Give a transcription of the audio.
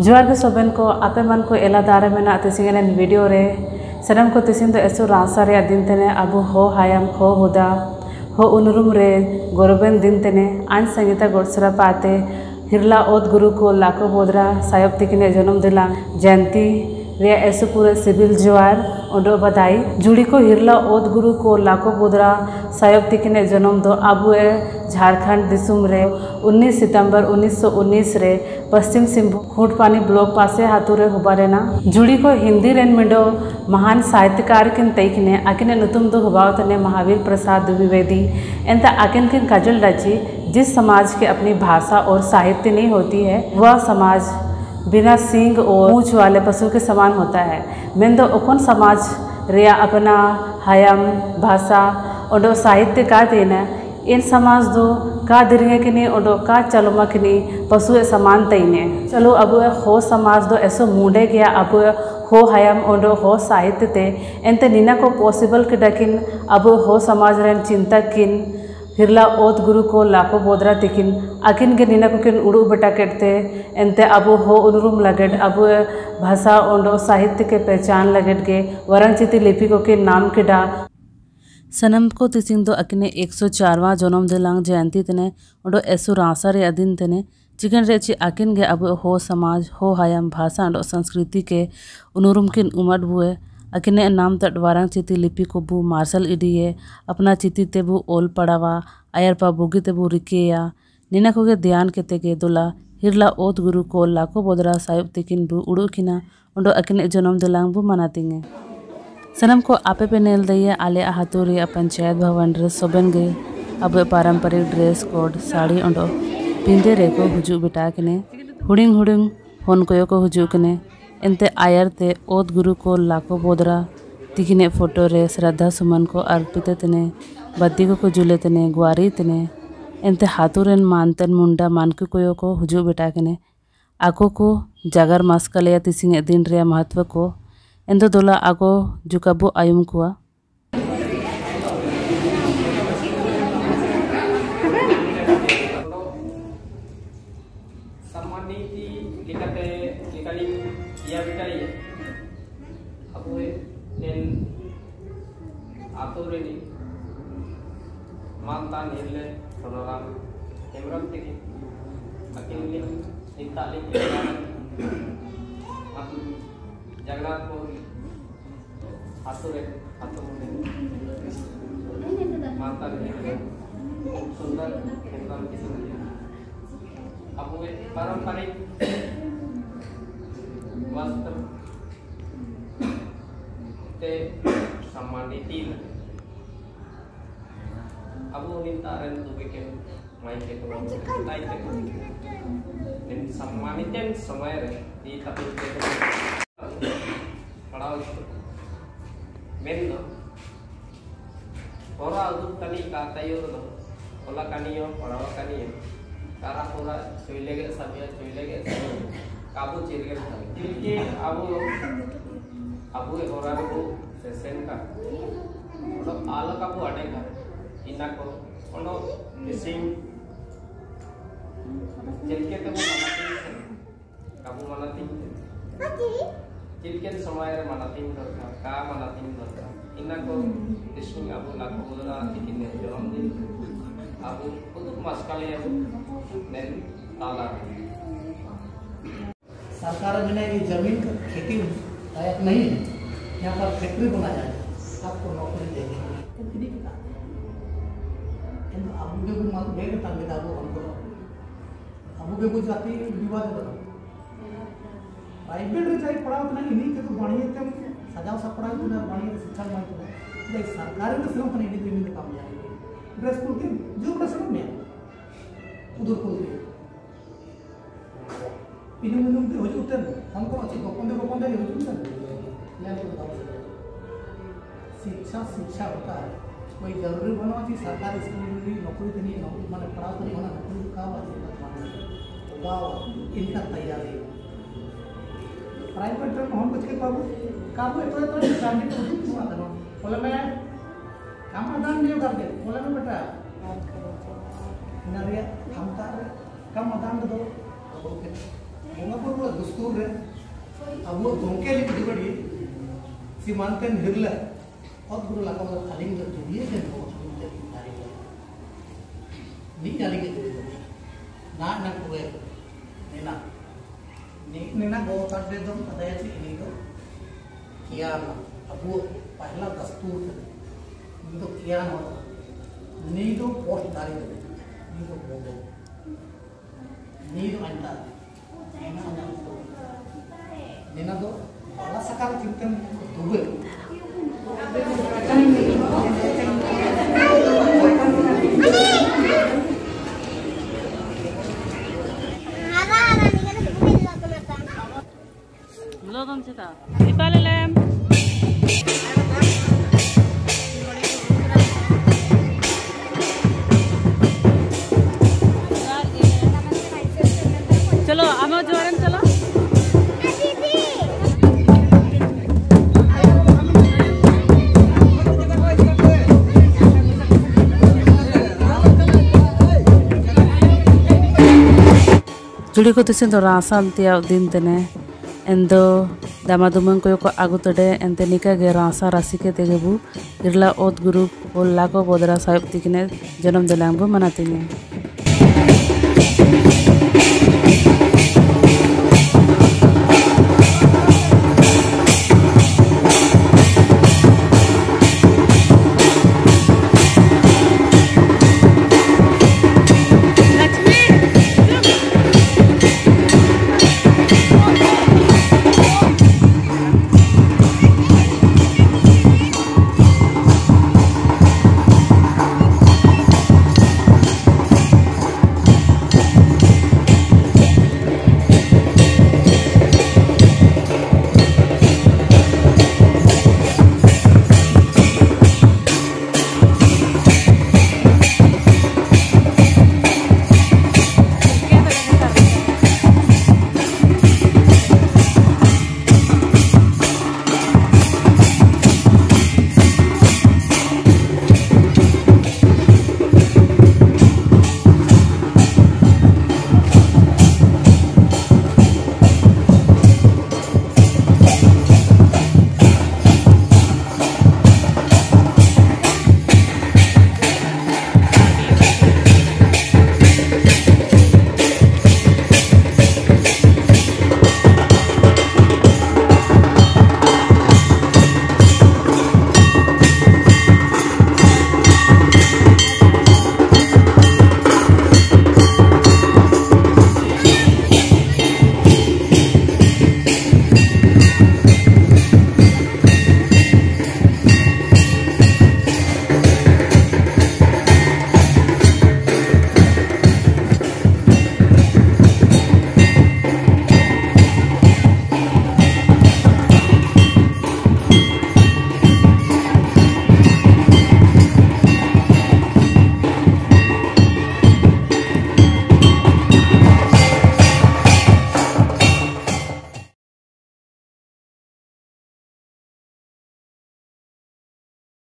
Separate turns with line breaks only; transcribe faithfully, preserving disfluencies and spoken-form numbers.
जोहार के सोबेन को आपे मन को एला दारे मेना तिसिंगेन वीडियो रे सनम को तिसिंग दो एसो रासा रे दिन तेने अबु हो हायम हो हुदा हो उनुरुम रे गोरबेन दिन तेने आन संगीता गोडसरा पाते हिरला ओद गुरु को लाको बोदरा सायब तिकिने जन्म दिला जयंती रे ऐसे पूरे सिविल जोहार ओडो बधाई जुड़ी को हिरला ओद गुरु को लाको बोदरा सायब तिकिने जन्म दो अबुए झारखंड दिसुम रे उन्नीस सितंबर उन्नीस सौ उन्नीस रे पश्चिम सिंहभूम खूंटपानी ब्लॉक पासे हाथुरे हुबारेना जुड़ी को हिंदी रेन मिडो महान साहित्यकार किन तैकने आकिने नुतुम दो हुबावतने महावीर प्रसाद द्विवेदी एंता आकिन किन काजल डाची जिस समाज के अपनी भाषा और साहित्य नहीं होती है वह समाज बिना सींग और मूछ वाले पशु के समान होता है। मेन दो ओकन समाज रिया अपना हयम भाषा और साहित्य का देना इन समाज दो का दिरिंगे किनी और का चलमा किनी पशु समान तईने चलो अब हो समाज दो ऐसो मुंडे गया अब हो हयम और हो साहित्य ते एंते नीना को पॉसिबल के डकिन अब हो समाज रेन चिंतक किन हिरला ओत गुरु को लाको बोदरा तिकिन आकिन के नीना को किन उड़ू बटा केटते एंते अब हो उनुरुम लगेट अब भाषा और साहित्य के पहचान लगेट के वरंग चिति लिपि को के नाम के डा सनम को तिसिंग दो अकिने एक सौ चारवा जन्म दिलांग जयंती तने और ऐसो रासा रे अदिन तने चिकन रेची आकिन गे अब हो समाज हो हयम भाषा और संस्कृति के उनुरुम किन उमट बुए अकिने नाम तट वारंग चिति लिपि को बु मार्शल इडिये अपना चिति तेबु ओल पड़ावा आयर पा बुगी तेबु रिकेया नीना को गे ध्यान के तेगे दुला हिरला ओत गुरु को लाको बोदरा साहिब तिकिन बु उड़ू किना और अकिने जन्म दिलांग बु मनातिंगे सनम को आपे पे नेल दइए आले हाथुरी पंचायत भवन ड्रेस सोबेन गे अब पारंपरिक ड्रेस कोड साड़ी और पिंदे रे को हुजू बेटा कने हुडिंग हुडिंग होन कोयो को हुजू कने एंते आयर ते ओत गुरु को लाको बोदरा तिकिने फोटो रे श्रद्धा सुमन को अर्पित तने बद्दी को जुले तने ग्वारी तने एंते हाथुरेन मानतन मुंडा मानकु कोयो को हुजू बेटा कने आको को जागर मास्कले तिसिंगे दिन रे महत्व को एंदो दोला आगो जुकाबो आयुम कुआ
सम्मानिति लिखते लिखली या बिटाई अब नेन आतोरेनी मानता निर्ले सोनाराम हेमरम तेकी अकिनली निताली अतु जगन्नाथपुर हाथुरे हाथुरे मानता निर्ले सुंदर हेमरम किसी अब वे पारंपरिक वस्त्र ते सम्मानित अब वो नितारन दुबे के माइक के तो लाइक के तो इन सम्मानित समय रे दी तपिल के तो पढ़ाओ मेन दो और आदु तनी का तैयार दो ओला कानियो पढ़ाओ कानियो कारा पूरा चुइलेगे सबिया चुइलेगे काबू चिरगे तिलके आबू आबू होरा को सेशन का तो आला काबू अडेगा इना को ओनो मिसिंग तिलके तो मनाती काबू मनाती तिलके समय रे मनाती दरकार का मनाती दरकार इना को मिसिंग आबू लाको बोला तिकिने जन्म दिन आबू खुद मस्कले नेन ताला
सरकार में ये जमीन का खेती लायक नहीं है, यहाँ पर फैक्ट्री बनाया जाए आपको नौकरी देंगे तो फ्री की बात है। अबू के को मालूम बेग तांगे दाबो हमको अबू के को जाती विवाद बना प्राइवेट रे जाई पढ़ाओ ना इन्हीं के तो बढ़िया तम सजाओ सब पढ़ाई तो बढ़िया शिक्षा माई तो देख सरकारी में सिर्फ नहीं दी में काम जाए ड्रेस स्कूल के जो बड़ा समझ में उधर को इन्हें मिलूं तो हो जाते हैं हमको अच्छी गोपन दे गोपन दे हो जाते हैं यार तो बताओ शिक्षा शिक्षा होता है कोई जरूरी बना कि सरकारी स्कूल में नौकरी देनी है नौकरी माने पढ़ाओ तो नहीं होना नौकरी का बात वाह इनका तैयारी प्राइवेट में हम कुछ के काबू काबू तो तो फैमिली को कुछ हुआ था बोले मैं काम आदान नहीं कर दे बोले मैं बेटा नरिया हम का कम आदान दो बोंगा बुरु दस्तूर रे अब गोंके लिख दिबड़ी सीमांतन हिरला और गुरु लाका मतलब खाली में तो ये जन को खाली में तारी नहीं जाली के ना ना कोई नेना नी नेना गो तड़े दम अदय ची नहीं तो किया ना अब वो पहला दस्तूर नहीं तो किया ना नहीं तो पोस्ट तारी नहीं तो बोलो नहीं तो अंटा नेना ना तो नेना तो बाला सकार चिंतन Dubey
Belum cita. Dipalih lem. चलो आमो जोरन चलो. जुड़ी को तिसिन तो रासान तिया दिन तेने एंदो दामादुमन को को आगु तडे एंते निका गे रासा राशि के तेगेबु इरला ओत गुरु और लाको बोदरा साहिब तिकने जन्म दिलांगबु मनातिने।